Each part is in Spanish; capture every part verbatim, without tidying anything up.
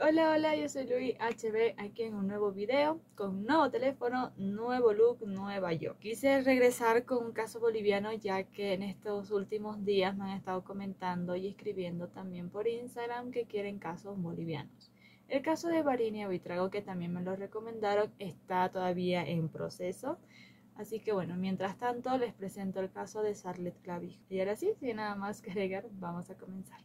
Hola, hola, yo soy Luis H B aquí en un nuevo video, con un nuevo teléfono, nuevo look, nueva yo. Quise regresar con un caso boliviano ya que en estos últimos días me han estado comentando y escribiendo también por Instagram que quieren casos bolivianos. El caso de Varinia Buitrago, que también me lo recomendaron, está todavía en proceso. Así que bueno, mientras tanto les presento el caso de Sarlet Clavijo. Y ahora sí, sin nada más que agregar, vamos a comenzar.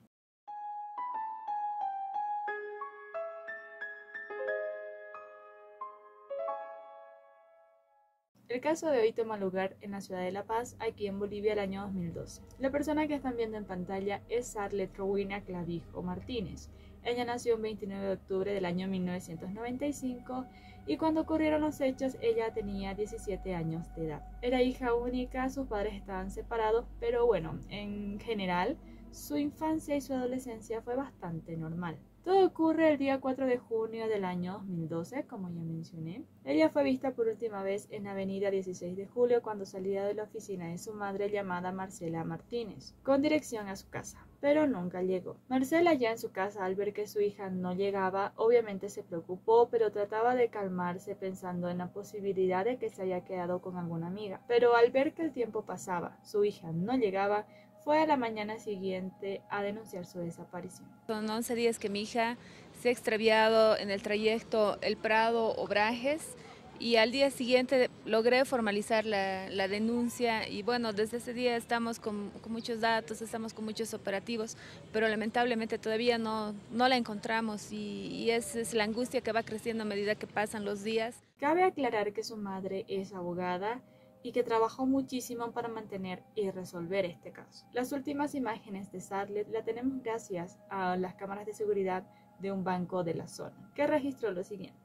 El caso de hoy toma lugar en la ciudad de La Paz, aquí en Bolivia, el año dos mil doce. La persona que están viendo en pantalla es Sarlet Rowena Clavijo Martínez. Ella nació el veintinueve de octubre del año mil novecientos noventa y cinco y cuando ocurrieron los hechos ella tenía diecisiete años de edad. Era hija única, sus padres estaban separados, pero bueno, en general su infancia y su adolescencia fue bastante normal. Todo ocurre el día cuatro de junio del año dos mil doce, como ya mencioné. Ella fue vista por última vez en la avenida dieciséis de julio cuando salía de la oficina de su madre llamada Marcela Martínez, con dirección a su casa, pero nunca llegó. Marcela, ya en su casa, al ver que su hija no llegaba, obviamente se preocupó, pero trataba de calmarse pensando en la posibilidad de que se haya quedado con alguna amiga. Pero al ver que el tiempo pasaba, su hija no llegaba, fue a la mañana siguiente a denunciar su desaparición. Son once días que mi hija se ha extraviado en el trayecto El Prado-Obrajes y al día siguiente logré formalizar la, la denuncia y bueno, desde ese día estamos con, con muchos datos, estamos con muchos operativos, pero lamentablemente todavía no, no la encontramos y, y es, es la angustia que va creciendo a medida que pasan los días. Cabe aclarar que su madre es abogada y que trabajó muchísimo para mantener y resolver este caso. Las últimas imágenes de Sarlet la tenemos gracias a las cámaras de seguridad de un banco de la zona, que registró lo siguiente.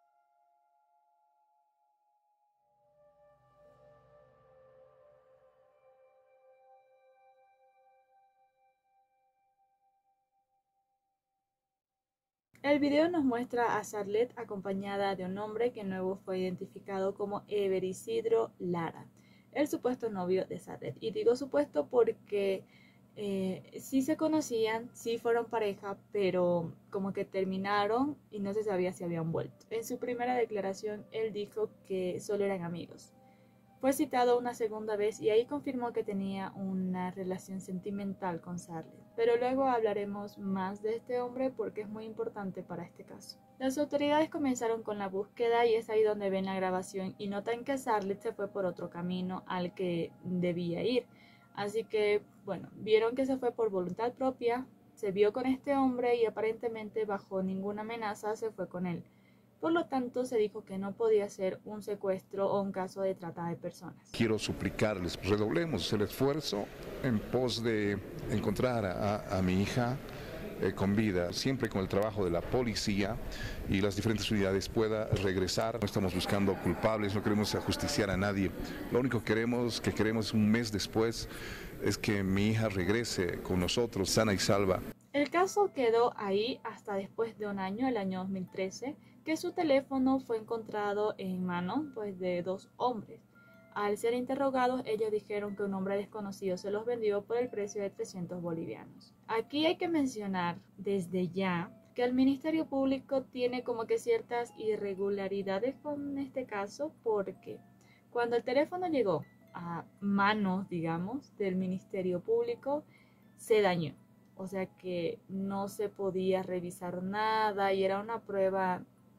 El video nos muestra a Sarlet acompañada de un hombre que luego fue identificado como Ever Isidro Lara, el supuesto novio de Sarlet. Y digo supuesto porque eh, sí se conocían, sí fueron pareja, pero como que terminaron y no se sabía si habían vuelto. En su primera declaración, él dijo que solo eran amigos. Fue citado una segunda vez y ahí confirmó que tenía una relación sentimental con Sarlet. Pero luego hablaremos más de este hombre porque es muy importante para este caso. Las autoridades comenzaron con la búsqueda y es ahí donde ven la grabación y notan que Sarlet se fue por otro camino al que debía ir. Así que, bueno, vieron que se fue por voluntad propia, se vio con este hombre y aparentemente bajo ninguna amenaza se fue con él. Por lo tanto, se dijo que no podía ser un secuestro o un caso de trata de personas. Quiero suplicarles, redoblemos el esfuerzo en pos de encontrar a, a mi hija eh, con vida, siempre con el trabajo de la policía y las diferentes unidades pueda regresar. No estamos buscando culpables, no queremos ajusticiar a nadie. Lo único que queremos, que queremos un mes después es que mi hija regrese con nosotros sana y salva. El caso quedó ahí hasta después de un año, el año dos mil trece, que su teléfono fue encontrado en manos pues, de dos hombres. Al ser interrogados, ellos dijeron que un hombre desconocido se los vendió por el precio de trescientos bolivianos. Aquí hay que mencionar desde ya que el Ministerio Público tiene como que ciertas irregularidades con este caso porque cuando el teléfono llegó a manos, digamos, del Ministerio Público, se dañó. O sea que no se podía revisar nada y era una prueba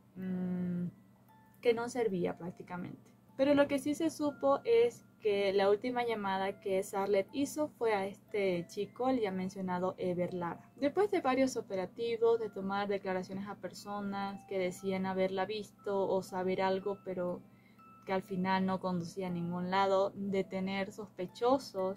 mmm, que no servía prácticamente. Pero lo que sí se supo es que la última llamada que Sarlet hizo fue a este chico, el ya mencionado Ever Lara. Después de varios operativos, de tomar declaraciones a personas que decían haberla visto o saber algo, pero que al final no conducía a ningún lado, de tener sospechosos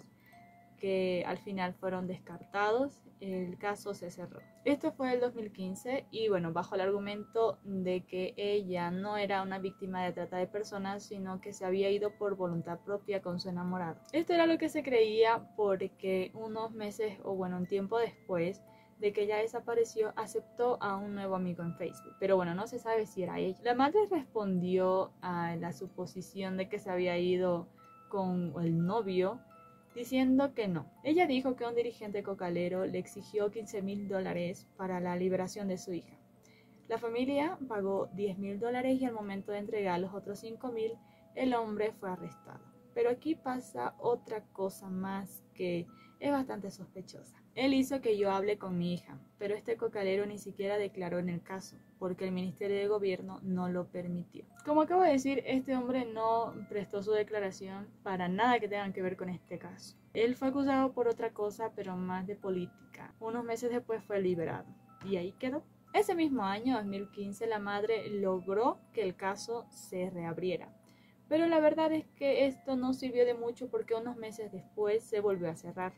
que al final fueron descartados, el caso se cerró. Esto fue el dos mil quince y bueno, bajo el argumento de que ella no era una víctima de trata de personas, sino que se había ido por voluntad propia con su enamorado. Esto era lo que se creía porque unos meses o bueno, un tiempo después de que ella desapareció, aceptó a un nuevo amigo en Facebook. Pero bueno, no se sabe si era ella. La madre respondió a la suposición de que se había ido con el novio, diciendo que no. Ella dijo que un dirigente cocalero le exigió quince mil dólares para la liberación de su hija. La familia pagó diez mil dólares y al momento de entregar los otros cinco mil, el hombre fue arrestado. Pero aquí pasa otra cosa más que es bastante sospechosa. Él hizo que yo hable con mi hija, pero este cocalero ni siquiera declaró en el caso, porque el Ministerio de Gobierno no lo permitió. Como acabo de decir, este hombre no prestó su declaración para nada que tenga que ver con este caso. Él fue acusado por otra cosa, pero más de política. Unos meses después fue liberado, y ahí quedó. Ese mismo año, dos mil quince, la madre logró que el caso se reabriera. Pero la verdad es que esto no sirvió de mucho porque unos meses después se volvió a cerrar.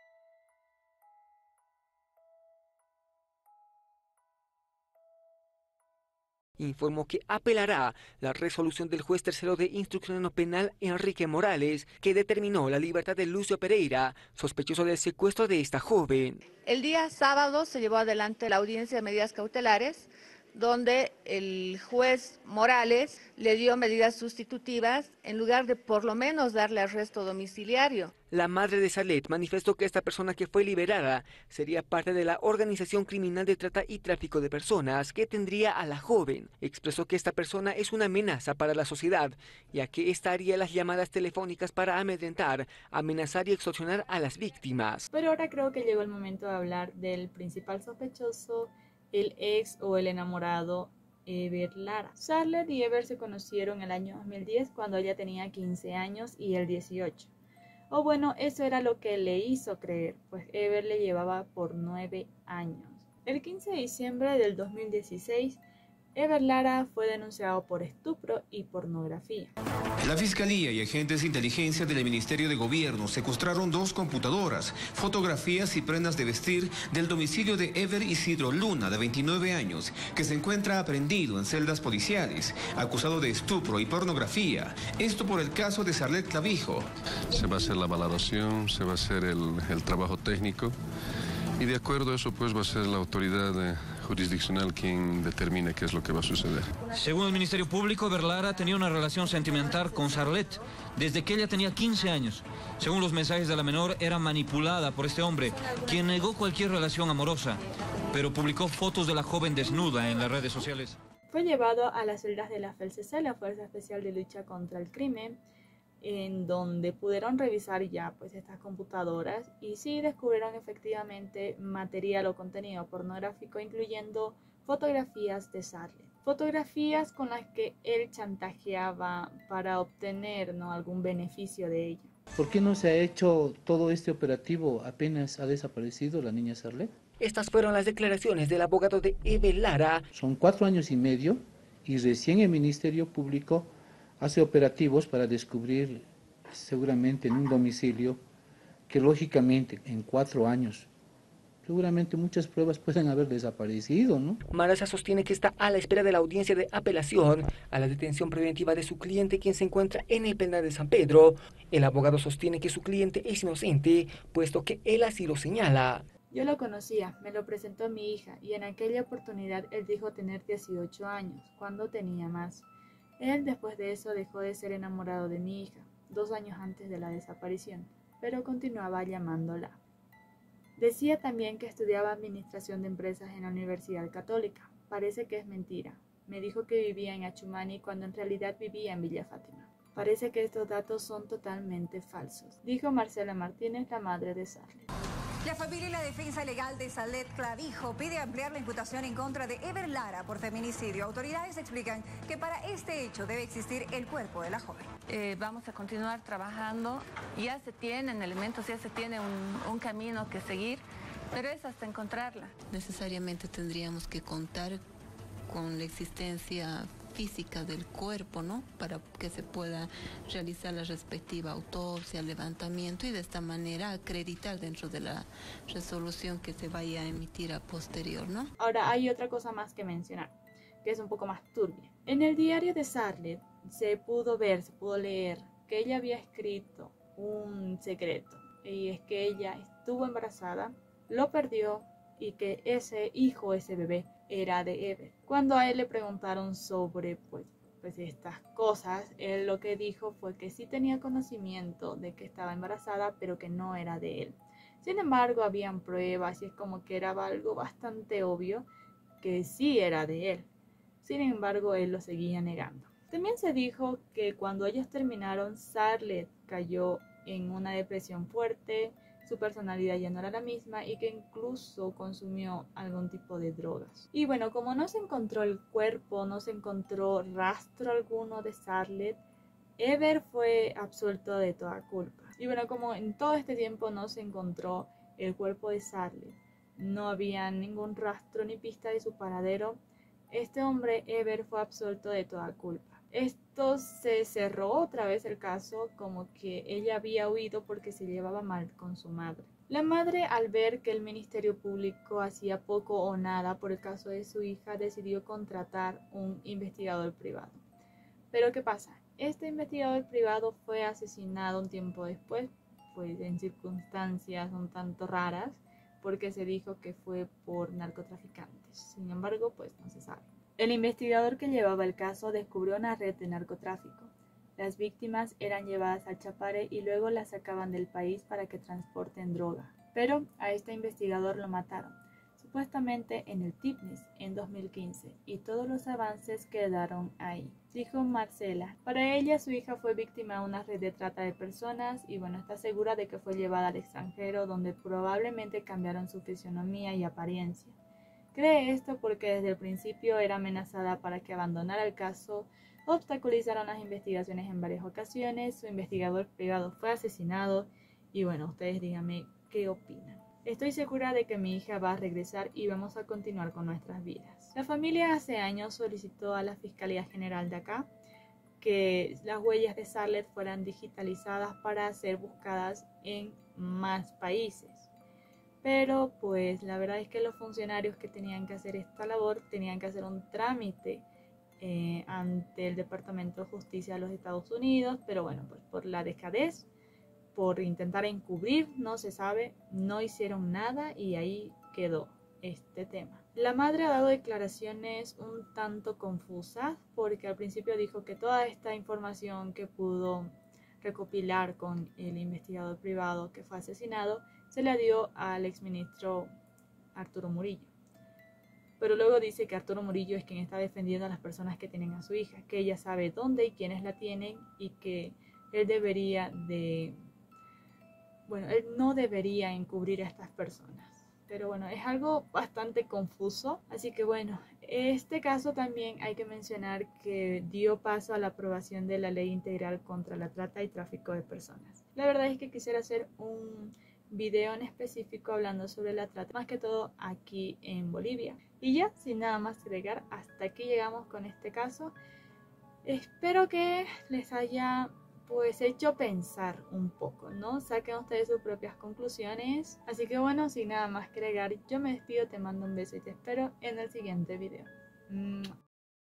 Informó que apelará la resolución del juez tercero de instrucción no penal Enrique Morales, que determinó la libertad de Lucio Pereira, sospechoso del secuestro de esta joven. El día sábado se llevó adelante la audiencia de medidas cautelares, donde el juez Morales le dio medidas sustitutivas en lugar de por lo menos darle arresto domiciliario. La madre de Sarlet manifestó que esta persona que fue liberada sería parte de la organización criminal de trata y tráfico de personas que tendría a la joven. Expresó que esta persona es una amenaza para la sociedad, ya que esta haría las llamadas telefónicas para amedrentar, amenazar y extorsionar a las víctimas. Pero ahora creo que llegó el momento de hablar del principal sospechoso, el ex o el enamorado Ever Lara. Sarlet y Ever se conocieron en el año dos mil diez cuando ella tenía quince años y él dieciocho. O bueno, eso era lo que le hizo creer, pues Ever le llevaba por nueve años. El quince de diciembre del dos mil dieciséis, Ever Lara fue denunciado por estupro y pornografía. La Fiscalía y agentes de inteligencia del Ministerio de Gobierno secuestraron dos computadoras, fotografías y prendas de vestir del domicilio de Ever Isidro Luna, de veintinueve años, que se encuentra aprehendido en celdas policiales, acusado de estupro y pornografía. Esto por el caso de Sarlet Clavijo. Se va a hacer la valoración, se va a hacer el, el trabajo técnico y de acuerdo a eso pues va a ser la autoridad eh, jurisdiccional quien determine qué es lo que va a suceder. Según el Ministerio Público, Ever Lara tenía una relación sentimental con Sarlet desde que ella tenía quince años. Según los mensajes de la menor, era manipulada por este hombre, quien negó cualquier relación amorosa, pero publicó fotos de la joven desnuda en las redes sociales. Fue llevado a las celdas de la F E L C C, la Fuerza Especial de Lucha contra el Crimen, en donde pudieron revisar ya pues estas computadoras y sí descubrieron efectivamente material o contenido pornográfico, incluyendo fotografías de Sarlet. Fotografías con las que él chantajeaba para obtener, ¿no?, algún beneficio de ella. ¿Por qué no se ha hecho todo este operativo apenas ha desaparecido la niña Sarlet? Estas fueron las declaraciones del abogado de Ever Lara. Son cuatro años y medio y recién el Ministerio Público hace operativos para descubrir seguramente en un domicilio que lógicamente en cuatro años seguramente muchas pruebas pueden haber desaparecido, ¿no? Maraza sostiene que está a la espera de la audiencia de apelación a la detención preventiva de su cliente, quien se encuentra en el penal de San Pedro. El abogado sostiene que su cliente es inocente, puesto que él así lo señala. Yo lo conocía, me lo presentó mi hija y en aquella oportunidad él dijo tener dieciocho años, cuando tenía más. Él después de eso dejó de ser enamorado de mi hija, dos años antes de la desaparición, pero continuaba llamándola. Decía también que estudiaba administración de empresas en la Universidad Católica. Parece que es mentira. Me dijo que vivía en Achumani cuando en realidad vivía en Villa Fátima. Parece que estos datos son totalmente falsos, dijo Marcela Martínez, la madre de Sarlet. La familia y la defensa legal de Sarlet Clavijo pide ampliar la imputación en contra de Ever Lara por feminicidio. Autoridades explican que para este hecho debe existir el cuerpo de la joven. Eh, vamos a continuar trabajando. Ya se tienen elementos, ya se tiene un, un camino que seguir, pero es hasta encontrarla. Necesariamente tendríamos que contar con la existencia física del cuerpo, ¿no?, para que se pueda realizar la respectiva autopsia, levantamiento y de esta manera acreditar dentro de la resolución que se vaya a emitir a posterior, ¿no? Ahora hay otra cosa más que mencionar, que es un poco más turbia. En el diario de Sarlet se pudo ver, se pudo leer que ella había escrito un secreto, y es que ella estuvo embarazada, lo perdió y que ese hijo, ese bebé, era de Ever. Cuando a él le preguntaron sobre pues, pues estas cosas, él lo que dijo fue que sí tenía conocimiento de que estaba embarazada, pero que no era de él. Sin embargo, habían pruebas y es como que era algo bastante obvio que sí era de él. Sin embargo, él lo seguía negando. También se dijo que cuando ellos terminaron, Sarlet cayó en una depresión fuerte, su personalidad ya no era la misma y que incluso consumió algún tipo de drogas. Y bueno, como no se encontró el cuerpo, no se encontró rastro alguno de Sarlet, Ever fue absuelto de toda culpa. Y bueno, como en todo este tiempo no se encontró el cuerpo de Sarlet, no había ningún rastro ni pista de su paradero, este hombre Ever fue absuelto de toda culpa. Esto se cerró otra vez el caso, como que ella había huido porque se llevaba mal con su madre. La madre, al ver que el Ministerio Público hacía poco o nada por el caso de su hija, decidió contratar un investigador privado. Pero ¿qué pasa? Este investigador privado fue asesinado un tiempo después, pues en circunstancias un tanto raras, porque se dijo que fue por narcotraficantes. Sin embargo, pues no se sabe. El investigador que llevaba el caso descubrió una red de narcotráfico. Las víctimas eran llevadas al Chapare y luego las sacaban del país para que transporten droga. Pero a este investigador lo mataron, supuestamente en el Tignis en dos mil quince, y todos los avances quedaron ahí. Dijo Marcela. Para ella, su hija fue víctima de una red de trata de personas y bueno, está segura de que fue llevada al extranjero, donde probablemente cambiaron su fisionomía y apariencia. Cree esto porque desde el principio era amenazada para que abandonara el caso, obstaculizaron las investigaciones en varias ocasiones, su investigador privado fue asesinado y bueno, ustedes díganme qué opinan. Estoy segura de que mi hija va a regresar y vamos a continuar con nuestras vidas. La familia hace años solicitó a la Fiscalía General de acá que las huellas de Sarlet fueran digitalizadas para ser buscadas en más países. Pero pues la verdad es que los funcionarios que tenían que hacer esta labor tenían que hacer un trámite eh, ante el Departamento de Justicia de los Estados Unidos, pero bueno, pues por la dejadez, por intentar encubrir, no se sabe, no hicieron nada y ahí quedó este tema. La madre ha dado declaraciones un tanto confusas porque al principio dijo que toda esta información que pudo recopilar con el investigador privado que fue asesinado se la dio al exministro Arturo Murillo. Pero luego dice que Arturo Murillo es quien está defendiendo a las personas que tienen a su hija, que ella sabe dónde y quiénes la tienen y que él debería de... Bueno, él no debería encubrir a estas personas. Pero bueno, es algo bastante confuso. Así que bueno, este caso también hay que mencionar que dio paso a la aprobación de la Ley Integral contra la Trata y Tráfico de Personas. La verdad es que quisiera hacer un video en específico hablando sobre la trata, más que todo aquí en Bolivia. Y ya, sin nada más que agregar, hasta aquí llegamos con este caso. Espero que les haya pues hecho pensar un poco, ¿no? Saquen ustedes sus propias conclusiones. Así que bueno, sin nada más que agregar, yo me despido, te mando un beso y te espero en el siguiente video.